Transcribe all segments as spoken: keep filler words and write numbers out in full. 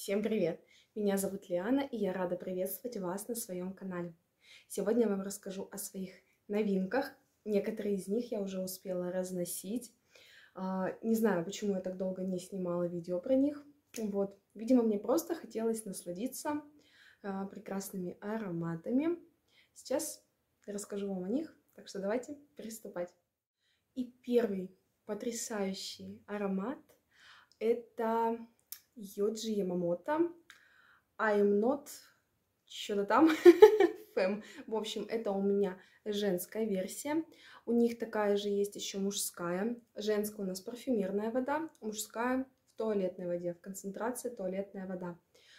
Всем привет! Меня зовут Лиана, и я рада приветствовать вас на своем канале. Сегодня я вам расскажу о своих новинках. Некоторые из них я уже успела разносить. Не знаю, почему я так долго не снимала видео про них. Вот. Видимо, мне просто хотелось насладиться прекрасными ароматами. Сейчас расскажу вам о них, так что давайте приступать. И первый потрясающий аромат — это Yohji Yamamoto I'm not что-то там Femme. В общем, это у меня женская версия. У них такая же есть еще мужская. Женская у нас парфюмерная вода, мужская в туалетной воде, в концентрации туалетная вода.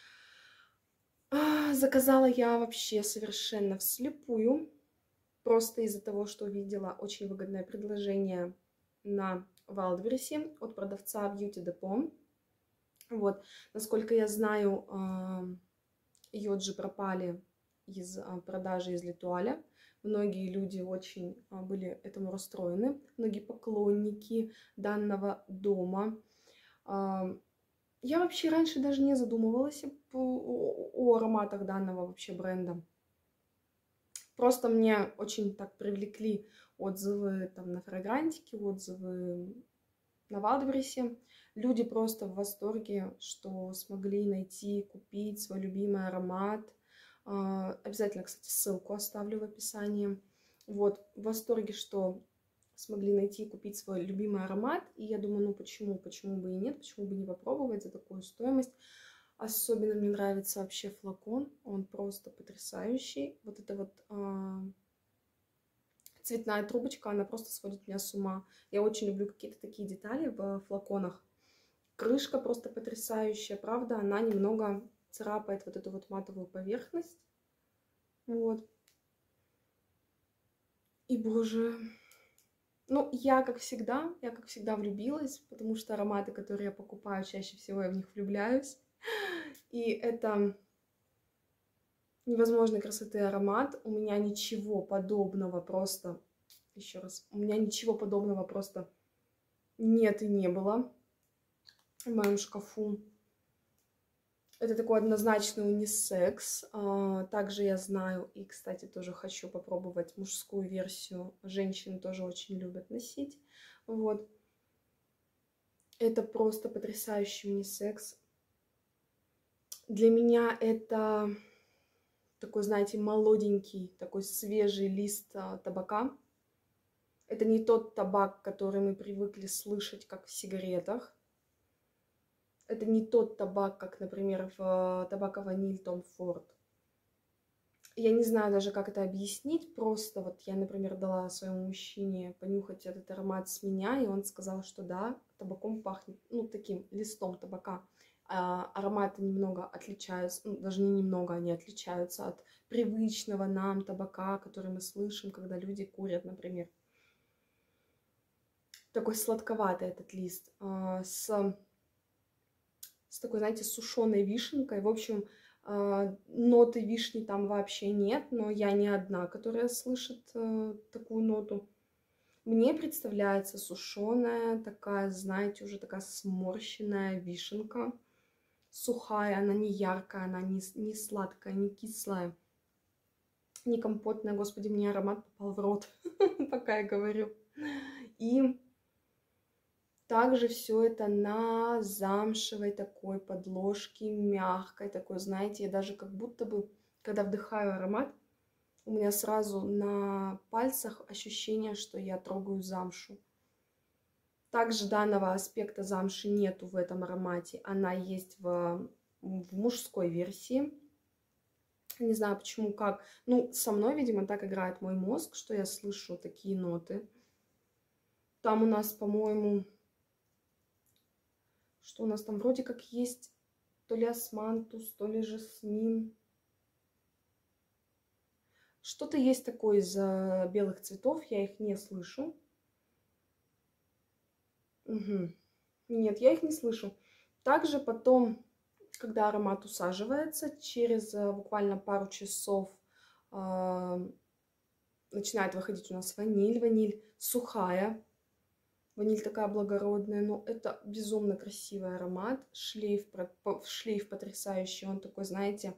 Заказала я вообще совершенно вслепую, просто из-за того, что увидела очень выгодное предложение на Wildberries от продавца Beauty Depot. Вот, насколько я знаю, Yohji пропали из продажи из Летуаля. Многие люди очень были этому расстроены, многие поклонники данного дома. Я вообще раньше даже не задумывалась о, о ароматах данного вообще бренда. Просто мне очень так привлекли отзывы там на Фрагрантике, отзывы на Wildberries. Люди просто в восторге, что смогли найти, купить свой любимый аромат. Обязательно, кстати, ссылку оставлю в описании. Вот, в восторге, что смогли найти и купить свой любимый аромат. И я думаю, ну почему, почему бы и нет, почему бы не попробовать за такую стоимость. Особенно мне нравится вообще флакон, он просто потрясающий. Вот это вот а, цветная трубочка, она просто сводит меня с ума. Я очень люблю какие-то такие детали в флаконах. Крышка просто потрясающая, правда, она немного царапает вот эту вот матовую поверхность. Вот. И, боже, ну, я, как всегда, я, как всегда, влюбилась, потому что ароматы, которые я покупаю, чаще всего я в них влюбляюсь. И это невозможной красоты аромат. У меня ничего подобного просто, еще раз, у меня ничего подобного просто нет и не было в моем шкафу. Это такой однозначный унисекс. Также я знаю и, кстати, тоже хочу попробовать мужскую версию. Женщины тоже очень любят носить. Вот. Это просто потрясающий унисекс. Для меня это такой, знаете, молоденький, такой свежий лист табака. Это не тот табак, который мы привыкли слышать, как в сигаретах. Это не тот табак, как, например, в табако-ваниль Том Форд. Я не знаю даже, как это объяснить. Просто вот я, например, дала своему мужчине понюхать этот аромат с меня, и он сказал, что да, табаком пахнет, ну, таким листом табака. А ароматы немного отличаются, ну, даже не немного, они отличаются от привычного нам табака, который мы слышим, когда люди курят, например. Такой сладковатый этот лист, с... с такой, знаете, сушеной вишенкой. В общем, ноты вишни там вообще нет, но я не одна, которая слышит такую ноту. Мне представляется сушеная, такая, знаете, уже такая сморщенная вишенка. Сухая, она не яркая, она не, не сладкая, не кислая, не компотная. Господи, мне аромат попал в рот, пока я говорю. И также все это на замшевой такой подложке, мягкой такой, знаете, я даже как будто бы, когда вдыхаю аромат, у меня сразу на пальцах ощущение, что я трогаю замшу. Также данного аспекта замши нету в этом аромате, она есть в, в мужской версии. Не знаю почему, как. Ну, со мной, видимо, так играет мой мозг, что я слышу такие ноты. Там у нас, по-моему... Что у нас там вроде как есть то ли османтус, то ли жасмин. Что-то есть такое из белых цветов, я их не слышу. Угу. Нет, я их не слышу. Также потом, когда аромат усаживается, через буквально пару часов э, начинает выходить у нас ваниль. Ваниль сухая. Ваниль такая благородная, но это безумно красивый аромат. Шлейф, шлейф потрясающий, он такой, знаете,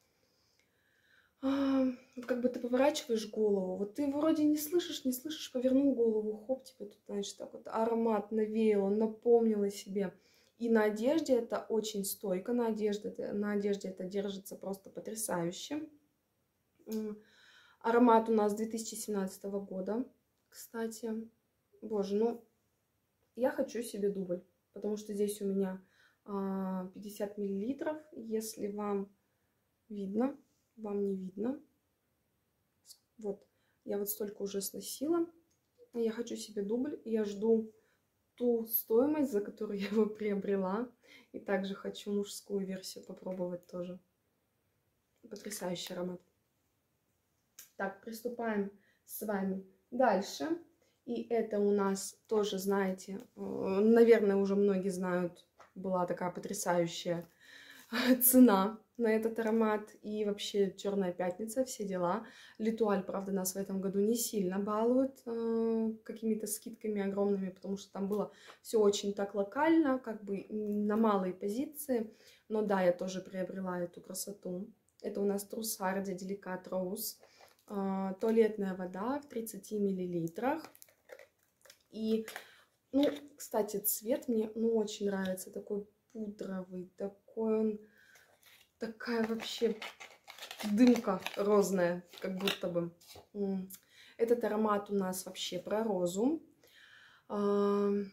а, вот как бы ты поворачиваешь голову, вот ты вроде не слышишь, не слышишь, повернул голову, хоп, тебе тут, значит, так вот аромат навеял, он напомнил о себе. И на одежде это очень стойко, на одежде, на одежде это держится просто потрясающе. Аромат у нас две тысячи семнадцатого года, кстати. Боже, ну, я хочу себе дубль, потому что здесь у меня пятьдесят миллилитров, если вам видно. Вам не видно. Вот, я вот столько уже сносила. Я хочу себе дубль. Я жду ту стоимость, за которую я его приобрела. И также хочу мужскую версию попробовать тоже. Потрясающий аромат. Так, приступаем с вами дальше. И это у нас тоже, знаете, наверное, уже многие знают, была такая потрясающая цена на этот аромат. И вообще Черная пятница, все дела. Литуаль, правда, нас в этом году не сильно балует э, какими-то скидками огромными, потому что там было все очень так локально, как бы на малые позиции. Но да, я тоже приобрела эту красоту. Это у нас Трусарди Деликат Роуз. Э, туалетная вода в тридцати миллилитрах. И, ну, кстати, цвет мне ну, очень нравится. Такой пудровый, такой он... Такая вообще дымка розная, как будто бы. Этот аромат у нас вообще про розу. Но,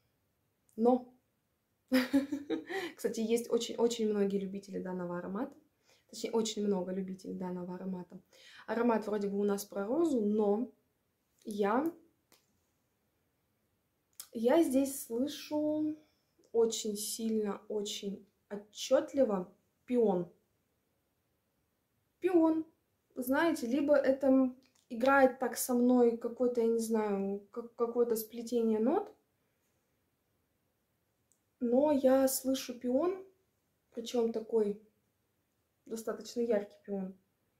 кстати, есть очень-очень многие любители данного аромата. Точнее, очень много любителей данного аромата. Аромат вроде бы у нас про розу, но я, я здесь слышу очень сильно, очень отчетливо пион. Пион. Знаете, либо это играет так со мной какое-то, я не знаю, как, какое-то сплетение нот, но я слышу пион, причем такой достаточно яркий пион,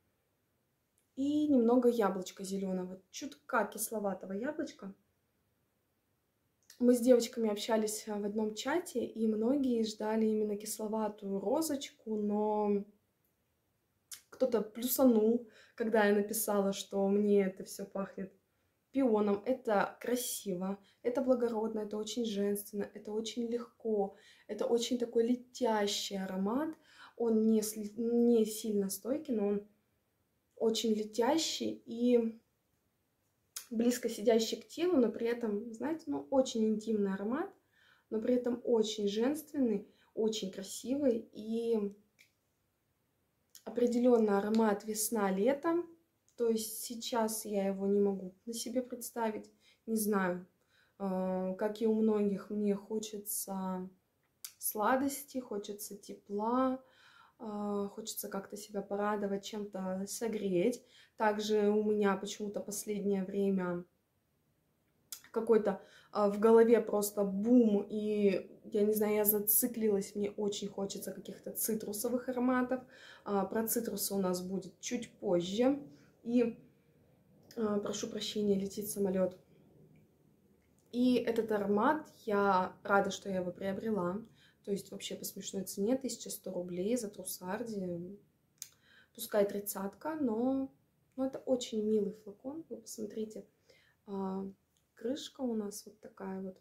и немного яблочка зеленого, чутка кисловатого яблочка. Мы с девочками общались в одном чате, и многие ждали именно кисловатую розочку, но кто-то плюсанул, когда я написала, что мне это все пахнет пионом. Это красиво, это благородно, это очень женственно, это очень легко, это очень такой летящий аромат. Он не, не сильно стойкий, но он очень летящий и близко сидящий к телу, но при этом, знаете, ну, очень интимный аромат, но при этом очень женственный, очень красивый и определенно аромат весна-лето. То есть сейчас я его не могу на себе представить. Не знаю, как и у многих, мне хочется сладости, хочется тепла, хочется как-то себя порадовать, чем-то согреть. Также у меня почему-то последнее время какой-то в голове просто бум, и, я не знаю, я зациклилась, мне очень хочется каких-то цитрусовых ароматов. Про цитрусы у нас будет чуть позже. И, прошу прощения, летит самолет. И этот аромат, я рада, что я его приобрела. То есть вообще по смешной цене, тысяча сто рублей за Трусарди. Пускай тридцатка, но, но это очень милый флакон. Вы посмотрите. Крышка у нас вот такая вот.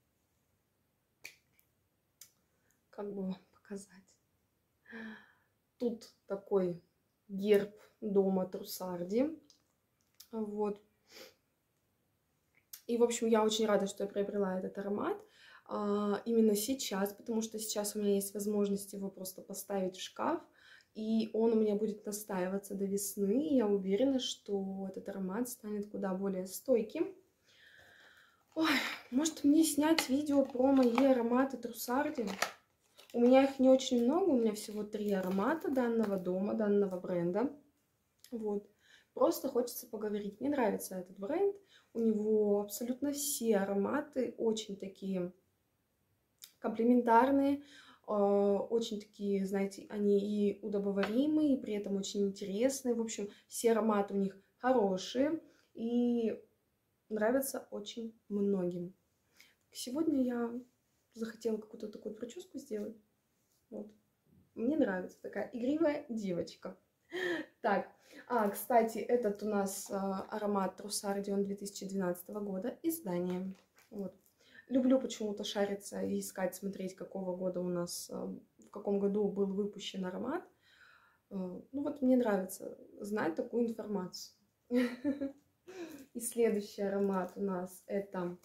Как бы вам показать? Тут такой герб дома Трусарди. Вот. И, в общем, я очень рада, что я приобрела этот аромат а, именно сейчас, потому что сейчас у меня есть возможность его просто поставить в шкаф, и он у меня будет настаиваться до весны. И я уверена, что этот аромат станет куда более стойким. Ой, может мне снять видео про мои ароматы Трусарди? У меня их не очень много, у меня всего три аромата данного дома, данного бренда. Вот. Просто хочется поговорить. Мне нравится этот бренд. У него абсолютно все ароматы очень такие комплементарные, очень такие, знаете, они и удобоваримые, и при этом очень интересные. В общем, все ароматы у них хорошие и нравятся очень многим. сегодня я захотела какую-то такую прическу сделать. Вот. Мне нравится такая игривая девочка. Так, а, кстати, этот у нас а, аромат Trussardion две тысячи двенадцатого года, издание. Вот. Люблю почему-то шариться и искать, смотреть, какого года у нас, а, в каком году был выпущен аромат. А, ну вот мне нравится знать такую информацию. И следующий аромат у нас это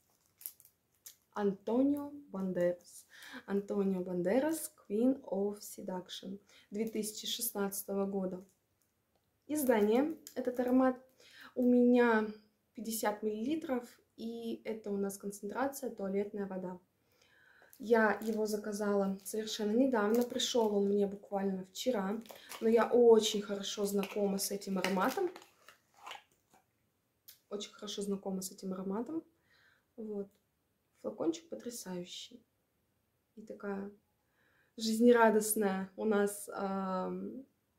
Антонио Бандерас. Антонио Бандерас, Queen of Seduction, две тысячи шестнадцатого года. Издание. Этот аромат у меня пятьдесят миллилитров, и это у нас концентрация туалетная вода. Я его заказала совершенно недавно, пришел он мне буквально вчера, но я очень хорошо знакома с этим ароматом. Очень хорошо знакома с этим ароматом. Вот. Флакончик потрясающий. И такая жизнерадостная у нас э,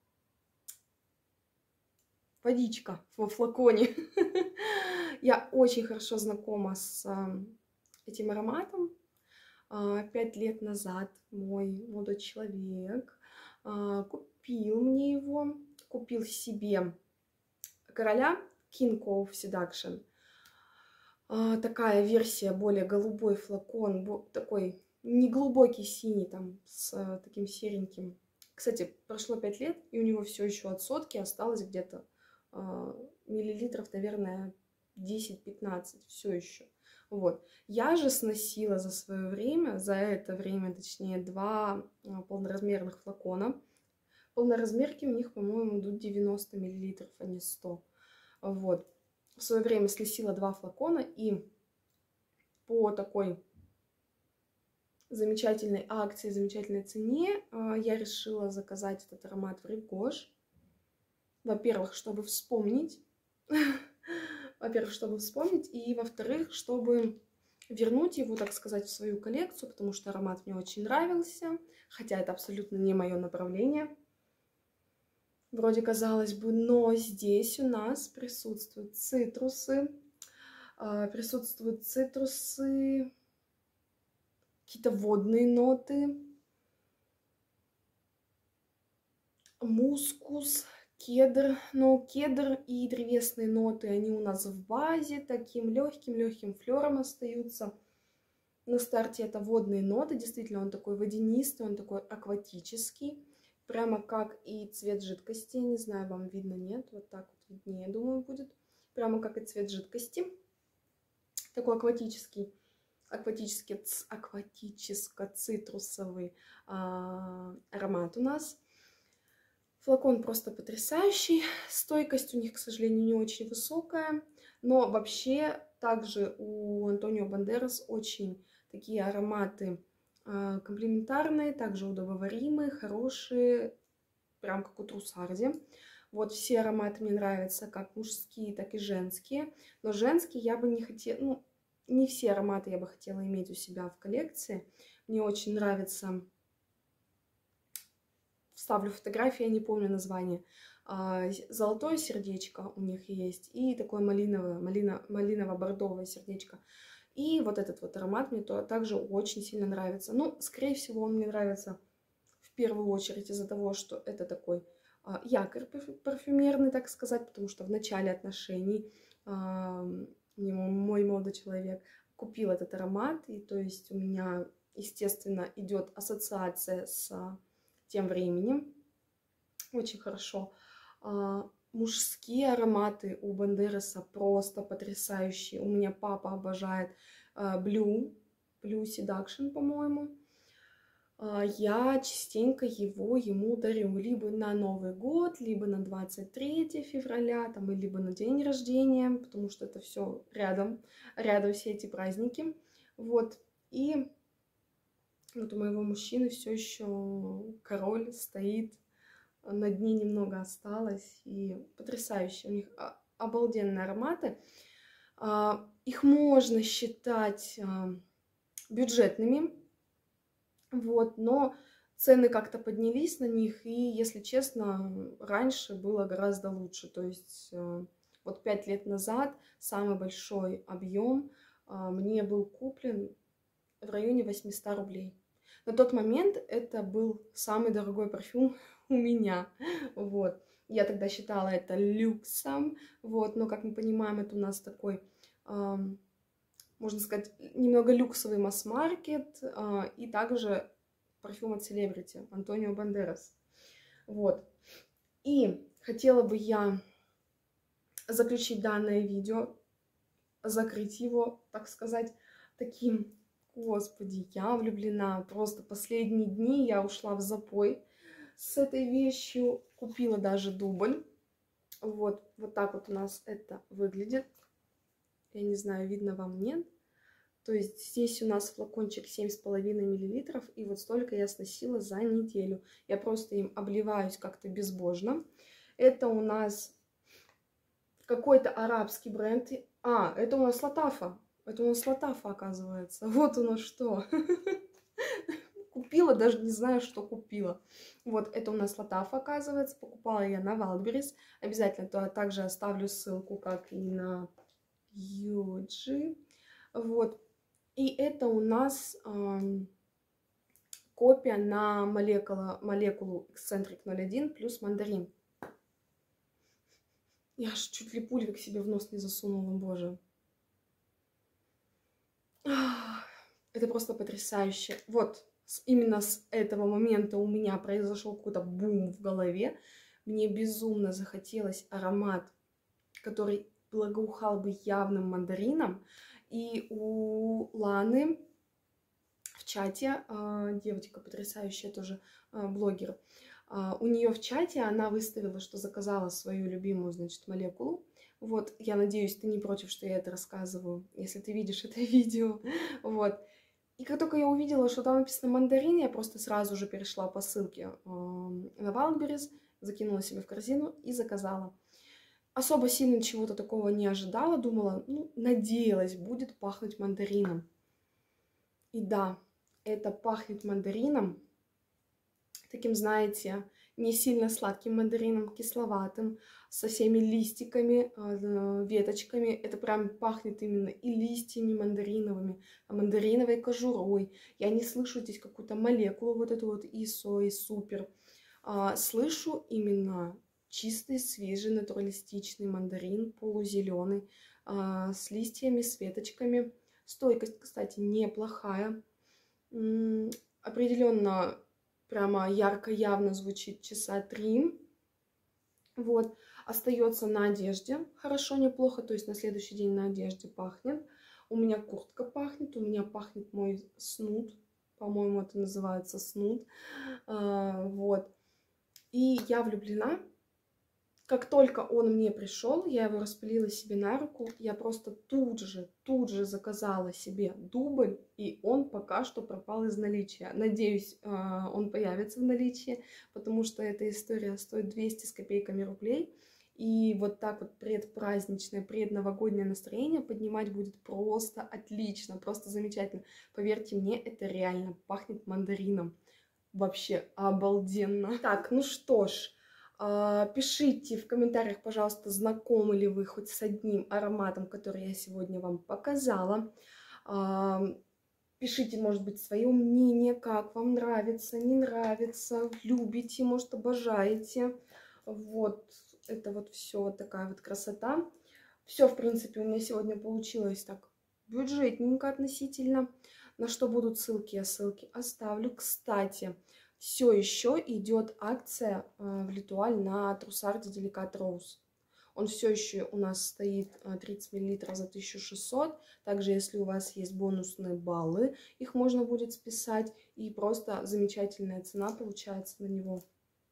водичка во флаконе. Я очень хорошо знакома с э, этим ароматом. Э, пять лет назад мой молодой человек э, купил мне его. Купил себе короля King of Seduction. Такая версия, более голубой флакон, такой неглубокий синий, там, с таким сереньким. Кстати, прошло пять лет, и у него все еще от сотки осталось где-то э, миллилитров, наверное, десять-пятнадцать, все еще. Вот. Я же сносила за свое время, за это время, точнее, два э, полноразмерных флакона. Полноразмерки у них, по-моему, идут девяносто миллилитров, а не сто. Вот. В свое время сносила два флакона, и по такой замечательной акции, замечательной цене я решила заказать этот аромат в Рив-Гош. Во-первых, чтобы вспомнить. Во-первых, чтобы вспомнить. И во-вторых, чтобы вернуть его, так сказать, в свою коллекцию, потому что аромат мне очень нравился. Хотя это абсолютно не мое направление. Вроде казалось бы, но здесь у нас присутствуют цитрусы, присутствуют цитрусы, какие-то водные ноты, мускус, кедр. Но кедр и древесные ноты, они у нас в базе таким легким-легким флером остаются. На старте это водные ноты, действительно он такой водянистый, он такой акватический. Прямо как и цвет жидкости. Не знаю, вам видно, нет. Вот так вот виднее, думаю, будет. Прямо как и цвет жидкости. Такой акватический, акватический, акватическо-цитрусовый а, аромат у нас. Флакон просто потрясающий. Стойкость у них, к сожалению, не очень высокая. Но вообще также у Антонио Бандерас очень такие ароматы комплементарные, также удобоваримые, хорошие, прям как у Trussardi. Вот все ароматы мне нравятся, как мужские, так и женские. Но женские я бы не хотела, ну, не все ароматы я бы хотела иметь у себя в коллекции. Мне очень нравится, вставлю фотографии, я не помню название, золотое сердечко у них есть и такое малиновое, малино, малиново-бордовое сердечко. И вот этот вот аромат мне также очень сильно нравится. Ну, скорее всего, он мне нравится в первую очередь из-за того, что это такой а, якорь парфюмерный, так сказать, потому что в начале отношений а, мой молодой человек купил этот аромат, и то есть у меня, естественно, идет ассоциация с а, тем временем. Очень хорошо. А, мужские ароматы у Бандераса просто потрясающие. У меня папа обожает uh, Blue, Blue Seduction, по-моему. Uh, я частенько его ему дарю либо на Новый год, либо на двадцать третье февраля, там, либо на день рождения, потому что это все рядом, рядом все эти праздники. Вот. И вот у моего мужчины все еще король стоит. На дне немного осталось, и потрясающе. У них обалденные ароматы. Их можно считать бюджетными, вот, но цены как-то поднялись на них, и, если честно, раньше было гораздо лучше. То есть вот пять лет назад самый большой объем мне был куплен в районе восьмисот рублей. На тот момент это был самый дорогой парфюм у меня, вот. Я тогда считала это люксом, вот, но, как мы понимаем, это у нас такой, э, можно сказать, немного люксовый масс-маркет, э, и также парфюм от селебрити, Антонио Бандерас, вот. И хотела бы я заключить данное видео, закрыть его, так сказать, таким: господи, я влюблена. Просто последние дни я ушла в запой с этой вещью, купила даже дубль. Вот, вот так вот у нас это выглядит. Я не знаю, видно вам, нет. То есть здесь у нас флакончик семь с половиной миллилитров, и вот столько я сносила за неделю. Я просто им обливаюсь как-то безбожно. Это у нас какой-то арабский бренд. А, это у нас Латафа. Это у нас Латафа, оказывается. Вот оно что. Купила, даже не знаю, что купила. Вот, это у нас Латафа, оказывается. Покупала я на Wildberries. Обязательно то, также оставлю ссылку, как и на Юджи. Вот. И это у нас эм, копия на молекула, молекулу Eccentric ноль один плюс мандарин. Я аж чуть ли пулю к себе в нос не засунула, боже. Это просто потрясающе. Вот, именно с этого момента у меня произошел какой-то бум в голове. Мне безумно захотелось аромат, который благоухал бы явным мандарином. И у Ланы в чате, девочка потрясающая, тоже блогер, у нее в чате она выставила, что заказала свою любимую, значит, молекулу. Вот, я надеюсь, ты не против, что я это рассказываю, если ты видишь это видео. Вот. И как только я увидела, что там написано мандарин, я просто сразу же перешла по ссылке на Wildberries, закинула себе в корзину и заказала. Особо сильно чего-то такого не ожидала, думала, ну, надеялась, будет пахнуть мандарином. И да, это пахнет мандарином, таким, знаете, не сильно сладким мандарином, кисловатым, со всеми листиками, веточками. Это прям пахнет именно и листьями мандариновыми, мандариновой кожурой. Я не слышу здесь какую-то молекулу, вот эту вот ИСО и супер. Слышу именно чистый, свежий, натуралистичный мандарин, полузеленый, с листьями, с веточками. Стойкость, кстати, неплохая. Определенно прямо ярко, явно звучит часа три. Вот. Остается на одежде хорошо, неплохо. То есть на следующий день на одежде пахнет. У меня куртка пахнет, у меня пахнет мой снуд. По-моему, это называется снуд. А, вот. И я влюблена. Как только он мне пришел, я его распылила себе на руку, я просто тут же, тут же заказала себе дубль, и он пока что пропал из наличия. Надеюсь, он появится в наличии, потому что эта история стоит двести с копейками рублей. И вот так вот предпраздничное, предновогоднее настроение поднимать будет просто отлично, просто замечательно. Поверьте мне, это реально пахнет мандарином. Вообще обалденно. Так, ну что ж. Пишите в комментариях, пожалуйста, знакомы ли вы хоть с одним ароматом, который я сегодня вам показала. Пишите, может быть, свое мнение, как вам нравится, не нравится, любите, может, обожаете. Вот, это вот все, вот такая вот красота. Все, в принципе, у меня сегодня получилось так бюджетненько относительно. На что будут ссылки, я ссылки оставлю. Кстати, все еще идет акция э, в Литуаль на Трусарде Деликат Роуз. Он все еще у нас стоит э, тридцать миллилитров за тысячу шестьсот. Также, если у вас есть бонусные баллы, их можно будет списать. И просто замечательная цена получается на него.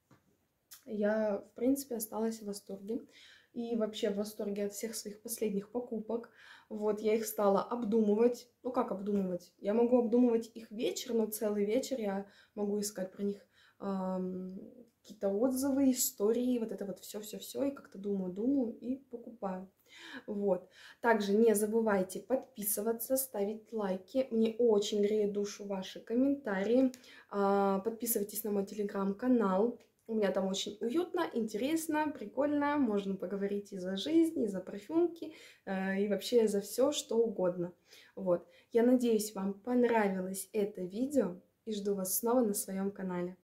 Я, в принципе, осталась в восторге. И вообще в восторге от всех своих последних покупок. Вот, я их стала обдумывать. Ну, как обдумывать? Я могу обдумывать их вечер, но целый вечер я могу искать про них эм, какие-то отзывы, истории, вот это вот все-все-все. И как-то думаю, думаю и покупаю. Вот. Также не забывайте подписываться, ставить лайки. Мне очень греет душу ваши комментарии. Э, подписывайтесь на мой телеграм-канал. У меня там очень уютно, интересно, прикольно. Можно поговорить и за жизнь, и за парфюмки, э, и вообще за все, что угодно. Вот. Я надеюсь, вам понравилось это видео и жду вас снова на своем канале.